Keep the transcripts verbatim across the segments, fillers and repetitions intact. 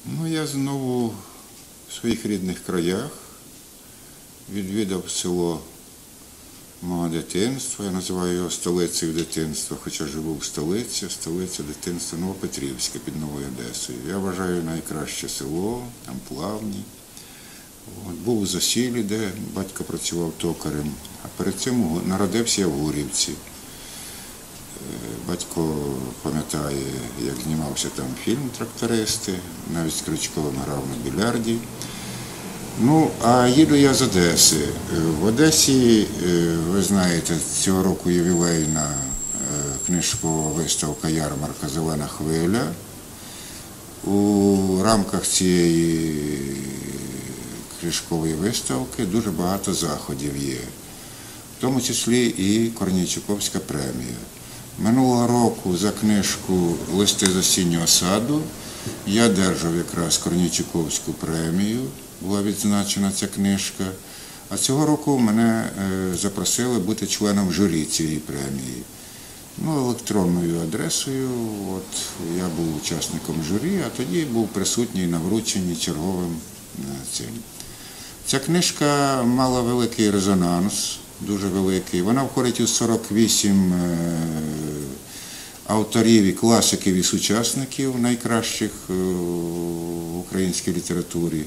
Ну, я знову в своїх рідних краях відвідав село мого дитинства. Я називаю його столицею дитинства, хоча живу в столиці, столиця дитинства Новопетрівська під Новою Одесою. Я вважаю найкраще село, там плавні. От, був у Засілі, де батько працював токарем, а перед цим народився я в Гурівці. Батько пам'ятає, як знімався там фільм «Трактористи», навіть з Крючковим грав на більярді. Ну, а їду я з Одеси. В Одесі, ви знаєте, цього року ювілейна книжкова виставка «Ярмарка. Зелена хвиля». У рамках цієї книжкової виставки дуже багато заходів є, в тому числі і Корнійчуковська премія. Минулого року за книжку «Листи з осіннього саду» я одержав якраз Корнійчуковську премію, була відзначена ця книжка. А цього року мене запросили бути членом журі цієї премії. Ну, електронною адресою, от я був учасником журі, а тоді був присутній на врученні черговим цим. Ця книжка мала великий резонанс, дуже великий. Вона входить у сорок вісім авторів і класиків і сучасників найкращих в українській літературі.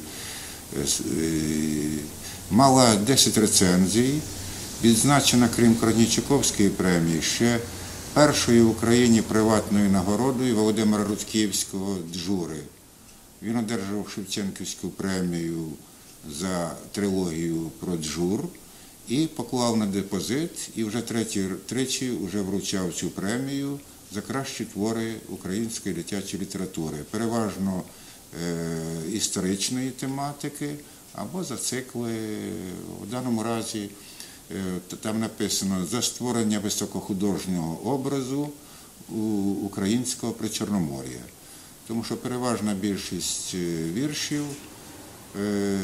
Мала десять рецензій, відзначена, крім Корнійчуковської премії, ще першою в Україні приватною нагородою Володимира Рудківського «Джури». Він одержав Шевченківську премію за трилогію про Джур і поклав на депозит, і вже треті, тричі вже вручав цю премію за кращі твори української дитячої літератури, переважно е, історичної тематики або за цикли, в даному разі е, там написано «За створення високохудожнього образу українського Причорномор'я». Тому що переважна більшість віршів е,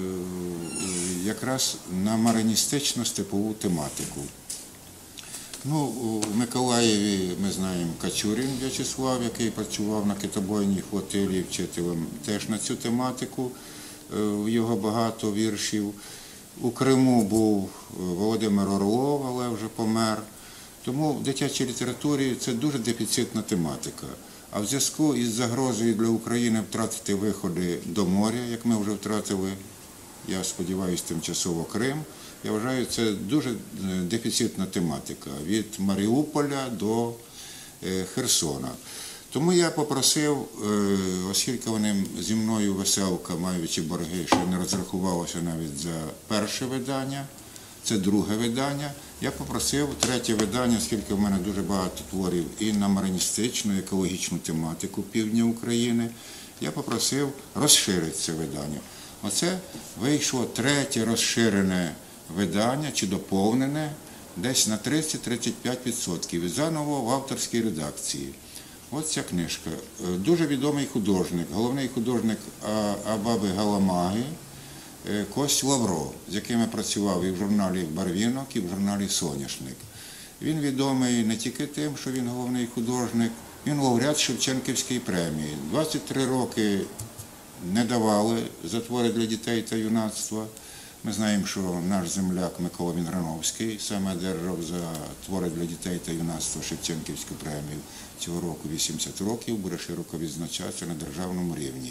якраз на мариністично-степову тематику. Ну, у Миколаєві ми знаємо Качурін В'ячеслав, який працював на китобойній флотилії вчителем, теж на цю тематику, його багато віршів. У Криму був Володимир Орлов, але вже помер. Тому в дитячій літературі це дуже дефіцитна тематика. А в зв'язку із загрозою для України втратити виходи до моря, як ми вже втратили, я сподіваюся, тимчасово Крим, я вважаю, це дуже дефіцитна тематика від Маріуполя до Херсона. Тому я попросив, оскільки вони зі мною веселка, маючи борги, що не розрахувалося навіть за перше видання, це друге видання, я попросив третє видання, оскільки в мене дуже багато творів і на мариністичну, екологічну тематику півдня України, я попросив розширити це видання. Оце вийшло третє розширене видання, чи доповнене, десь на тридцять - тридцять п'ять відсотків, і заново в авторській редакції. Ось ця книжка. Дуже відомий художник, головний художник Абаби Галамаги, Кость Лавро, з яким я працював і в журналі «Барвінок», і в журналі «Соняшник». Він відомий не тільки тим, що він головний художник, він лауреат Шевченківської премії. двадцять три роки не давали за твори для дітей та юнацтва. Ми знаємо, що наш земляк Микола Вінграновський саме одержав за твори для дітей та юнацтва Шевченківську премію. Цього року вісімдесят років, буде широко відзначатися на державному рівні.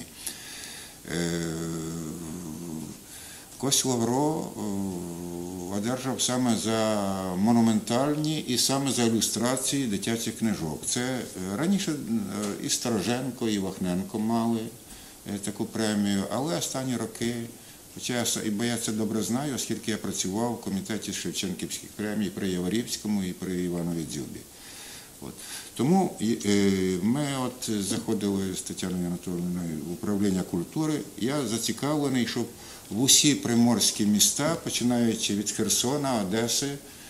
Кость Лавро одержав саме за монументальні і саме за ілюстрації дитячих книжок. Це раніше і Стороженко, і Вахненко мали таку премію, але останні роки, хоча я це добре знаю, оскільки я працював в комітеті Шевченківських премій при Яворівському і при Іванові Дзюбі. От. Тому ми от заходили з Тетяною Анатоліївною в управління культури. Я зацікавлений, щоб в усі приморські міста, починаючи від Херсона, Одеси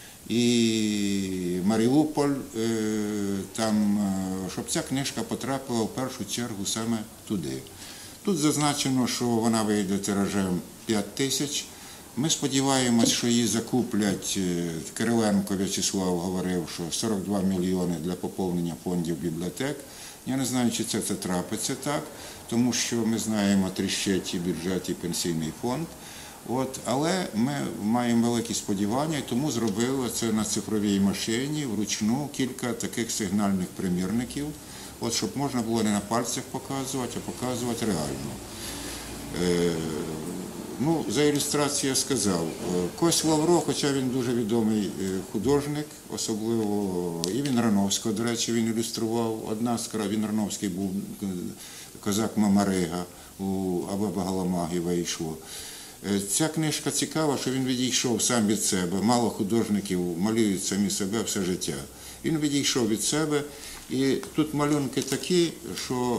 і Маріуполь, там, щоб ця книжка потрапила в першу чергу саме туди. Тут зазначено, що вона вийде тиражем п'ять тисяч Ми сподіваємось, що її закуплять. Кириленко В'ячеслав говорив, що сорок два мільйони для поповнення фондів бібліотек. Я не знаю, чи це, це трапиться так, тому що ми знаємо, тріщить і бюджет, і пенсійний фонд. От, але ми маємо великі сподівання, і тому зробили це на цифровій машині, вручну, кілька таких сигнальних примірників, от, щоб можна було не на пальцях показувати, а показувати реально. Е, ну, за ілюстрацію я сказав. Кость Лавро, хоча він дуже відомий художник, особливо і Вінрановського, до речі, він ілюстрував. Одна з край, Вінрановський був козак Мамарига, у Абаба Галамаги вийшло. Ця книжка цікава, що він відійшов сам від себе. Мало художників малюють самі себе все життя. Він відійшов від себе, і тут малюнки такі, що,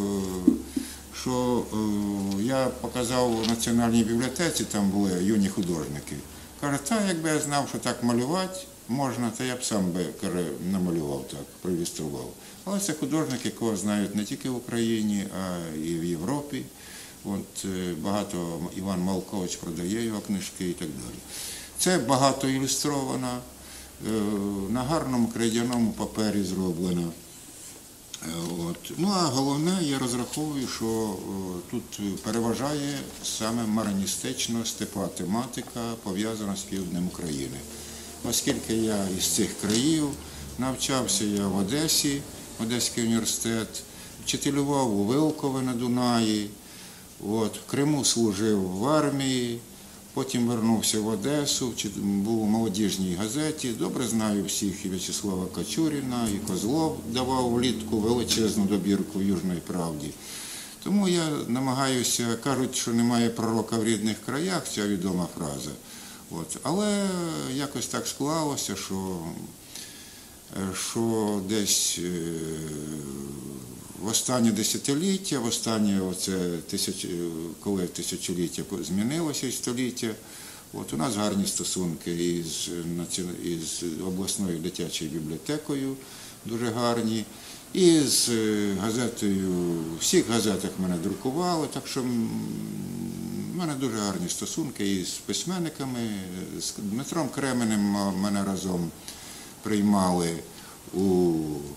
що я показав у Національній бібліотеці, там були юні художники. Каже, та якби я знав, що так малювати можна, то я б сам би, каже, намалював так, проілюстрував. Але це художники, якого знають не тільки в Україні, а і в Європі. От, багато Іван Малкович продає його книжки і так далі. Це багато ілюстровано, на гарному крейдяному папері зроблено. От. Ну а головне, я розраховую, що тут переважає саме мариністично-степова тематика, пов'язана з півднем України. Оскільки я із цих країв, навчався я в Одесі, Одеський університет, вчителював у Вилкові на Дунаї, от, в Криму служив в армії, потім вернувся в Одесу, був у молодіжній газеті, добре знаю всіх, і В'ячеслава Качуріна, і Козлов давав влітку величезну добірку в Южній правді. Тому я намагаюся, кажуть, що немає пророка в рідних краях, ця відома фраза. От. Але якось так склалося, що, що десь в останнє десятиліття, в останнє оце тисяч, коли тисячоліття змінилося і століття, от у нас гарні стосунки із, із обласною дитячою бібліотекою, дуже гарні, і з газетою, в всіх газетах мене друкували, так що в мене дуже гарні стосунки із письменниками, з Дмитром Кременем мене разом приймали у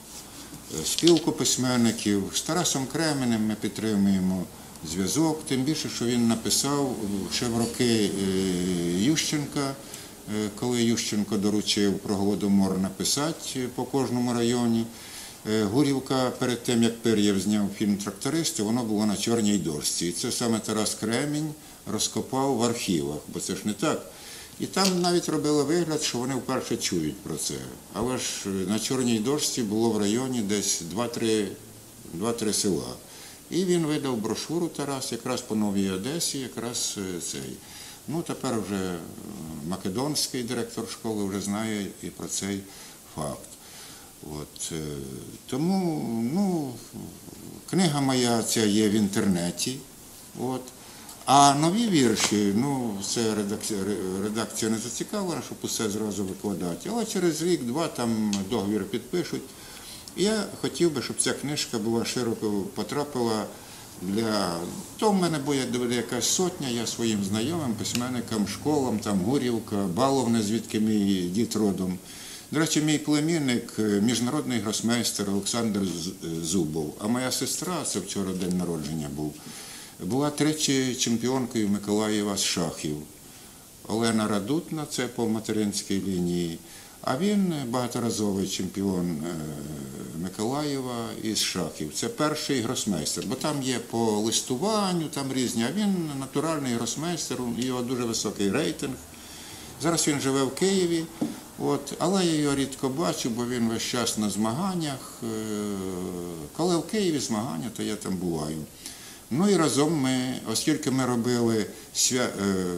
спілку письменників. З Тарасом Кременем ми підтримуємо зв'язок, тим більше, що він написав ще в роки Ющенка, коли Ющенко доручив про Голодомор написати по кожному районі. Гурівка, перед тим, як Пир'єв зняв фільм «Трактористи», воно було на чорній дошці. І це саме Тарас Кремінь розкопав в архівах, бо це ж не так. І там навіть робили вигляд, що вони вперше чують про це. Але ж на чорній дошці було в районі десь два-три села. І він видав брошуру, Тарас, якраз по Новій Одесі, якраз цей. Ну, тепер вже македонський директор школи вже знає і про цей факт. От, тому, ну, книга моя ця є в інтернеті, от. А нові вірші, ну, це редакція, редакція не зацікавлена, щоб усе зразу викладати, але через рік-два там договір підпишуть. І я хотів би, щоб ця книжка була широко потрапила для... То в мене буде якась сотня, я своїм знайомим, письменникам, школам, там Гурівка, Баловне, звідки мій дід родом. До речі, мій племінник – міжнародний гросмейстер Олександр Зубов, а моя сестра, це вчора день народження був, була тричі чемпіонкою Миколаєва з шахів. Олена Радутна, це по материнській лінії, а він багаторазовий чемпіон Миколаєва із шахів. Це перший гросмейстер, бо там є по листуванню, там різні, а він натуральний гросмейстер, його дуже високий рейтинг. Зараз він живе в Києві, от, але я його рідко бачу, бо він весь час на змаганнях. Коли в Києві змагання, то я там буваю. Ну і разом ми, оскільки ми робили, свя...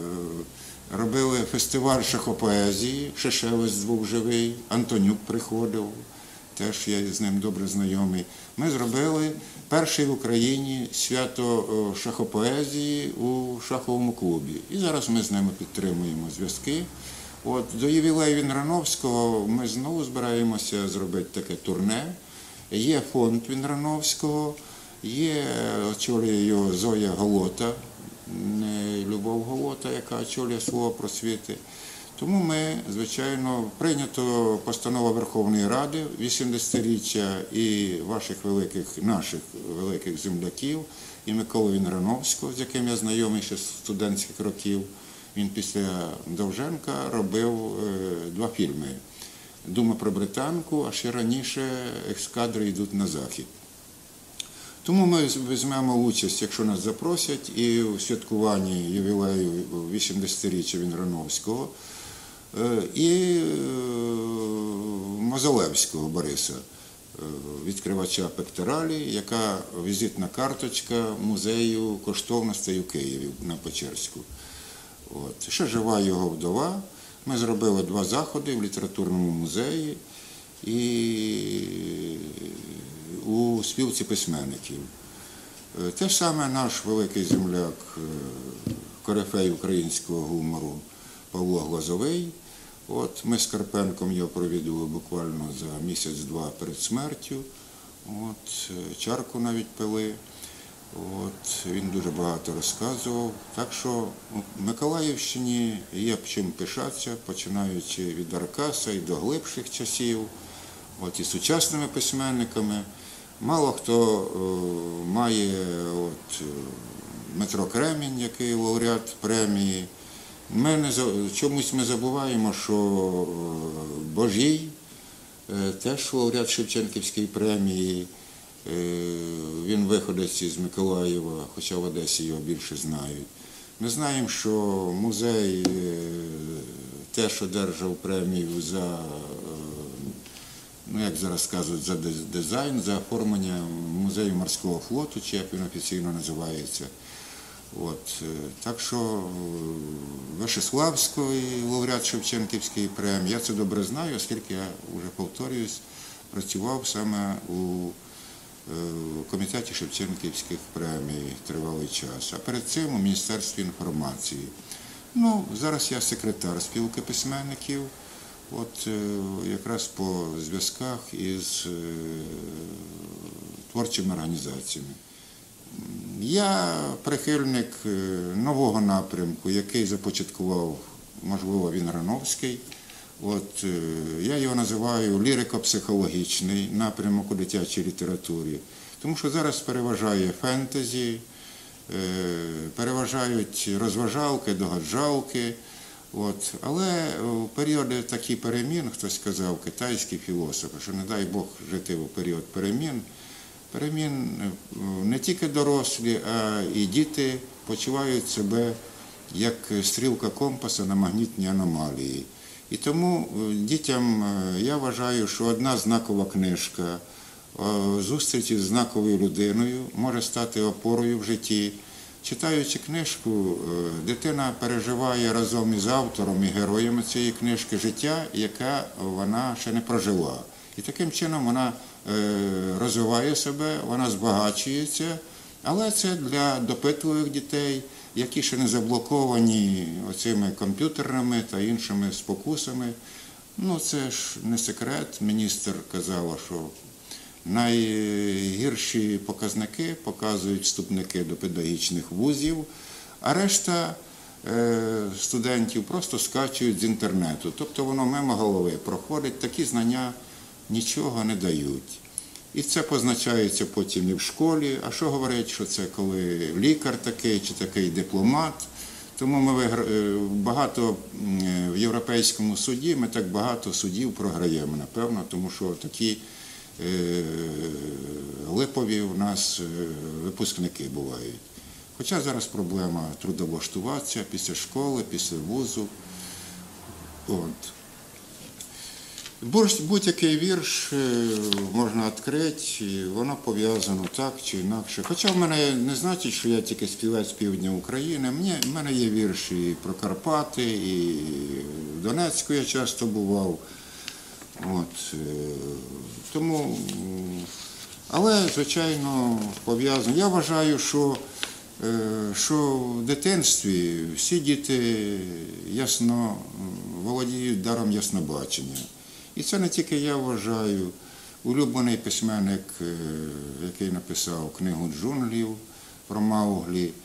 робили фестиваль шахопоезії, Шишевець був живий, Антонюк приходив, теж я з ним добре знайомий. Ми зробили перший в Україні свято шахопоезії у шаховому клубі. І зараз ми з ними підтримуємо зв'язки. От, до ювілею Вінрановського ми знову збираємося зробити таке турне. Є фонд Вінрановського, є, очолює його Зоя Голота, не Любов Голота, яка очолює слово просвіти. Тому ми, звичайно, прийнято постанова Верховної Ради вісімдесятиріччя і ваших великих, наших великих земляків, і Миколи Вінграновського, з яким я знайомий ще з студентських років. Він після Довженка робив два фільми «Дума про британку», а ще раніше «Ескадри йдуть на захід». Тому ми візьмемо участь, якщо нас запросять, і у святкуванні ювілею вісімдесятиріччя Вінграновського, і Мозолевського Бориса, відкривача Пекторалі, яка візитна карточка музею коштовностей у Києві на Печерську. От. Ще жива його вдова. Ми зробили два заходи в літературному музеї і у спілці письменників. Те саме наш великий земляк, корифей українського гумору Павло Глазовий. От, ми з Карпенком його провідували буквально за місяць-два перед смертю. От, чарку навіть пили. От, він дуже багато розказував. Так що в Миколаївщині є чим пишатися, починаючи від Аркаса і до глибших часів, от, і сучасними письменниками. Мало хто о, має от, Дмитро Кремінь, який лауреат премії. Ми не, чомусь ми забуваємо, що Божій теж лауреат Шевченківської премії. Він виходець із Миколаєва, хоча в Одесі його більше знають. Ми знаємо, що музей теж одержав премію за, ну як зараз кажуть, за дизайн, за оформлення музею морського флоту, чи як він офіційно називається. От. Так що Вишеславський лауреат Шевченківської премії, я це добре знаю, оскільки я, вже повторююсь, працював саме у комітеті Шевченківських премій тривалий час, а перед цим у Міністерстві інформації. Ну, зараз я секретар спілки письменників, от якраз по зв'язках із творчими організаціями. Я прихильник нового напрямку, який започаткував, можливо, Вінграновський. От, я його називаю лірико-психологічний напрямок у дитячій літературі, тому що зараз переважає фентезі, переважають розважалки, догаджалки. От. Але у періоди такі перемін, хтось сказав, китайські філософи, що не дай Бог жити у період перемін, перемін не тільки дорослі, а і діти почувають себе як стрілка компаса на магнітній аномалії. І тому дітям, я вважаю, що одна знакова книжка зустрічі з знаковою людиною може стати опорою в житті. Читаючи книжку, дитина переживає разом із автором і героями цієї книжки життя, яке вона ще не прожила. І таким чином вона розвиває себе, вона збагачується, але це для допитливих дітей, які ще не заблоковані оцими комп'ютерними та іншими спокусами. Ну, це ж не секрет. Міністр казала, що найгірші показники показують вступники до педагогічних вузів, а решта студентів просто скачують з інтернету. Тобто воно мимо голови проходить, такі знання нічого не дають. І це позначається потім і в школі. А що говорить, що це коли лікар такий чи такий дипломат. Тому ми багато в Європейському суді, ми так багато судів програємо, напевно, тому що такі липові у нас випускники бувають. Хоча зараз проблема трудовлаштуватися після школи, після вузу. От. Будь-який вірш можна відкрити, воно пов'язано так чи інакше. Хоча в мене не значить, що я тільки співець півдня України. В мене є вірші про Карпати, і в Донецьку я часто бував. От. Тому, але, звичайно, пов'язано. Я вважаю, що, що в дитинстві всі діти ясно володіють даром яснобачення. І це не тільки я вважаю. Улюблений письменник, який написав книгу «Джунглів» про Мауглі,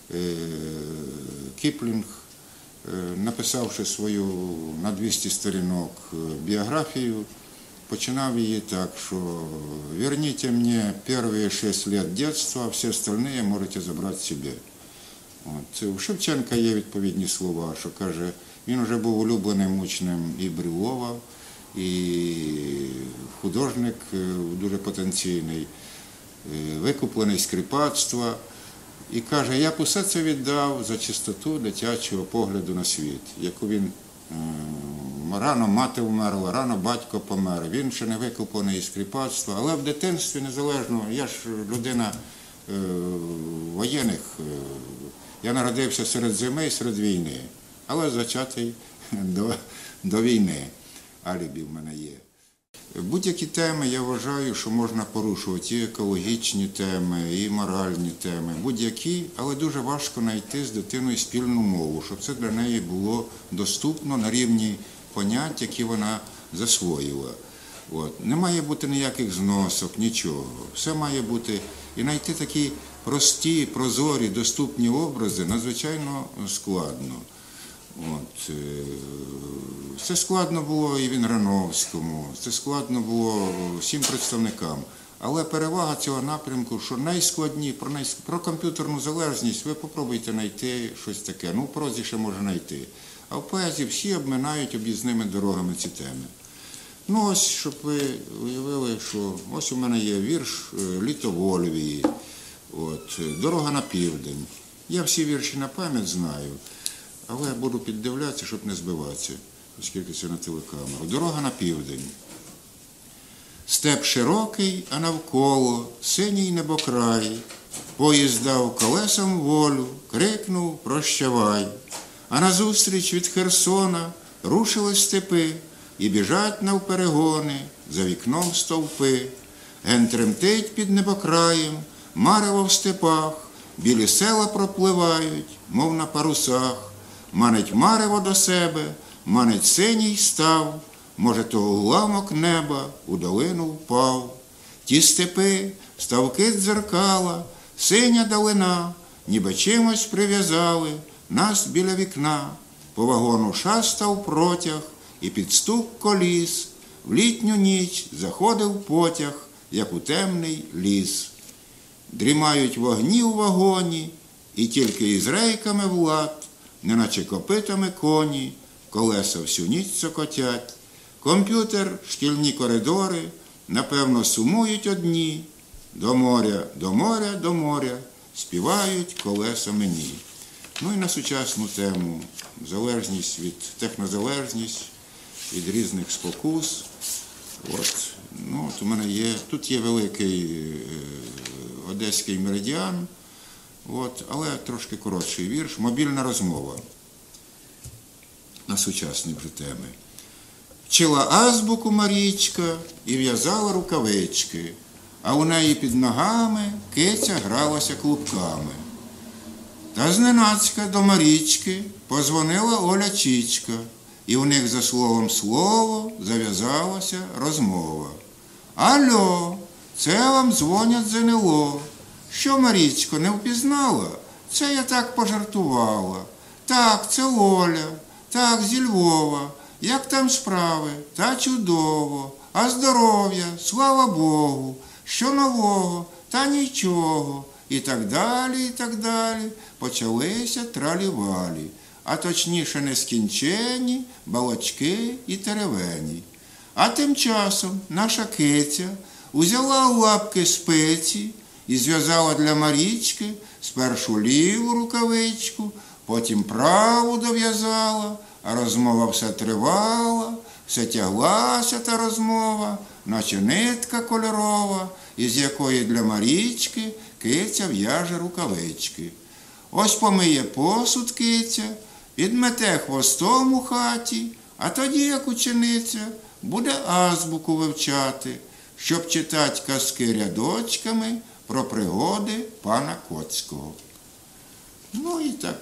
Кіплінг, написавши свою на двісті сторінок біографію, починав її так, що «Верните мені перші шість років дитинства, а всі остальні можете забрати собі». От. У Шевченка є відповідні слова, що каже, він вже був улюбленим учнем і Брюлова, і художник дуже потенційний, викуплений з кріпацтва. І каже, я б усе це віддав за чистоту дитячого погляду на світ, яку він, рано мати вмерла, рано батько помер, він ще не викуплений із кріпацтва, але в дитинстві незалежно, я ж людина воєнних, я народився серед зими і серед війни, але зачатий до, до війни, алібі в мене є. Будь-які теми, я вважаю, що можна порушувати, і екологічні теми, і моральні теми, будь-які, але дуже важко знайти з дитиною спільну мову, щоб це для неї було доступно на рівні понять, які вона засвоїла. От. Не має бути ніяких зносок, нічого. Все має бути, і знайти такі прості, прозорі, доступні образи надзвичайно складно. От. Це складно було і Вінграновському, це складно було всім представникам. Але перевага цього напрямку, що найскладні, про, найск... про комп'ютерну залежність ви попробуйте знайти щось таке. Ну, в прозі ще може знайти. А в поезії всі обминають об'їзними дорогами ці теми. Ну ось, щоб ви уявили, що ось у мене є вірш «Літо в Ольвії», от, «Дорога на південь». Я всі вірші на пам'ять знаю. Але я буду піддивлятися, щоб не збиватися, оскільки це на телекамеру. Дорога на південь. Степ широкий, а навколо синій небокрай. Поїзд дав колесам волю, крикнув «Прощавай!». А назустріч від Херсона рушили степи і біжать навперегони за вікном стовпи. Ген тремтить під небокраєм, марево в степах, білі села пропливають, мов на парусах. Манить марево до себе, манить синій став, може, то уламок неба у долину впав. Ті степи, ставки дзеркала, синя долина, ніби чимось прив'язали нас біля вікна. По вагону шастав протяг і під стук коліс. В літню ніч заходив потяг, як у темний ліс. Дрімають вогні у вагоні, і тільки із рейками влад, неначе копитами коні, колеса всю ніч цокотять. Комп'ютер, шкільні коридори, напевно, сумують одні. До моря, до моря, до моря, співають колеса мені. Ну і на сучасну тему залежність від, технозалежність від різних спокус. От, ну, от у мене є, тут є великий е, одеський меридіан. От, але трошки коротший вірш. Мобільна розмова на сучасні вже теми. Вчила азбуку Марічка і в'язала рукавички, а у неї під ногами киця гралася клубками. Та зненацька до Марічки позвонила Оля Чічка, і у них за словом слово зав'язалася розмова. «Алло, це вам дзвонять з ен ел о. Що, Марічко, не впізнала? Це я так пожартувала. Так, це Оля. Так, зі Львова. Як там справи? Та чудово. А здоров'я? Слава Богу. Що нового? Та нічого». І так далі, і так далі. Почалися тралі-валі. А точніше нескінченні балачки і теревені. А тим часом наша киця узяла у лапки спиці і зв'язала для Марічки спершу ліву рукавичку, потім праву дов'язала, а розмова все тривала, все тяглася та розмова, наче нитка кольорова, із якої для Марічки киця в'яже рукавички. Ось помиє посуд киця, підмете хвостом у хаті, а тоді, як учениця, буде азбуку вивчати, щоб читати казки рядочками про пригоди пана Коцького. Ну і так.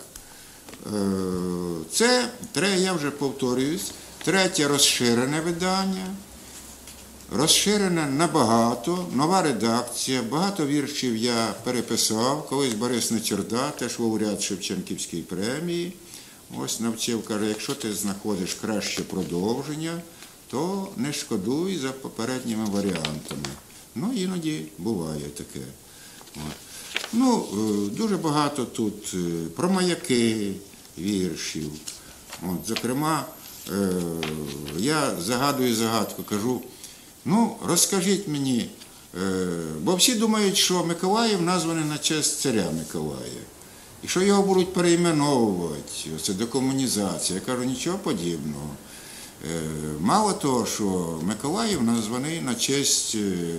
Це, я вже повторююсь, третє розширене видання. розширена набагато, нова редакція, багато віршів я переписав. Колись Борис Нечерда, теж лауреат Шевченківської премії, ось навчив, каже, якщо ти знаходиш краще продовження, то не шкодуй за попередніми варіантами. Ну, іноді буває таке. От. Ну, дуже багато тут про маяки віршів. От, зокрема, я загадую загадку, кажу, ну, розкажіть мені, бо всі думають, що Миколаїв названий на честь царя Миколая. І що його будуть перейменовувати, це декомунізація. Я кажу, нічого подібного. Мало того, що Миколаїв названий на честь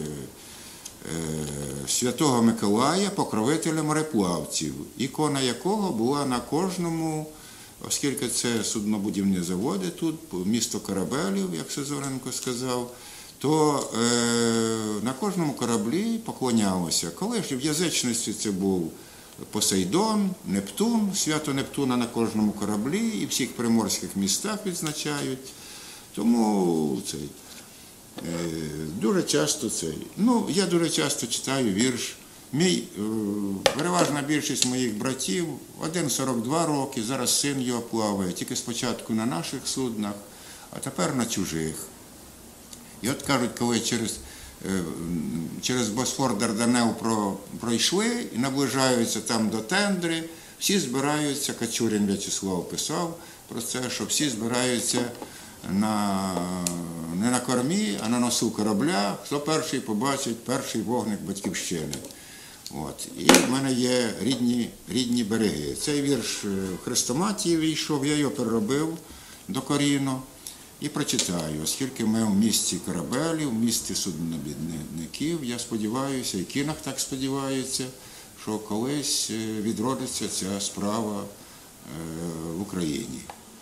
Святого Миколая, покровителя мореплавців, ікона якого була на кожному, оскільки це суднобудівні заводи тут, місто корабелів, як Сизоренко сказав, то е, на кожному кораблі поклонялося. Коли ж в язичності це був Посейдон, Нептун, свято Нептуна на кожному кораблі і в всіх приморських містах відзначають. Тому цей, е, дуже часто цей. Ну, я дуже часто читаю вірш. Мій, е, переважна більшість моїх братів, один сорок два роки, зараз син його плаває, тільки спочатку на наших суднах, а тепер на чужих. І от кажуть, коли через, е, через Босфор Дарданел про, пройшли і наближаються там до Тендри, всі збираються, Качурін В'ячеслав писав про це, що всі збираються на, не на кормі, а на носу корабля, хто перший побачить перший вогник Батьківщини. От. І в мене є рідні, рідні береги. Цей вірш в Хрестоматії війшов, я його переробив докорінно і прочитаю, оскільки ми в місті корабелів, в місті суднобідників, я сподіваюся, і Кінах так сподівається, що колись відродиться ця справа в Україні.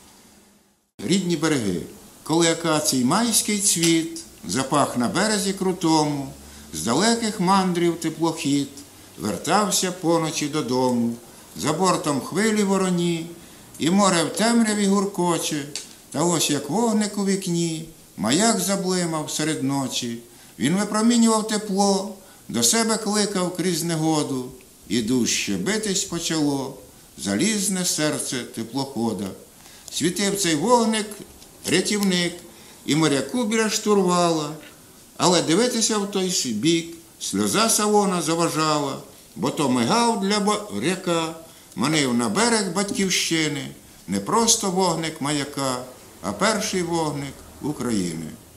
Рідні береги. Коли акацій майський цвіт, запах на березі крутому, з далеких мандрів теплохід, вертався поночі додому, за бортом хвилі вороні, і море в темряві гуркоче, та ось як вогник у вікні, маяк заблимав серед ночі, він випромінював тепло, до себе кликав крізь негоду, і дужче битись почало залізне серце теплохода. Світив цей вогник рятівник, і моряку біля штурвала, але дивитися в той бік сльоза салона заважала, бо то мигав для моряка, манив на берег Батьківщини, не просто вогник маяка, а перший вогник України.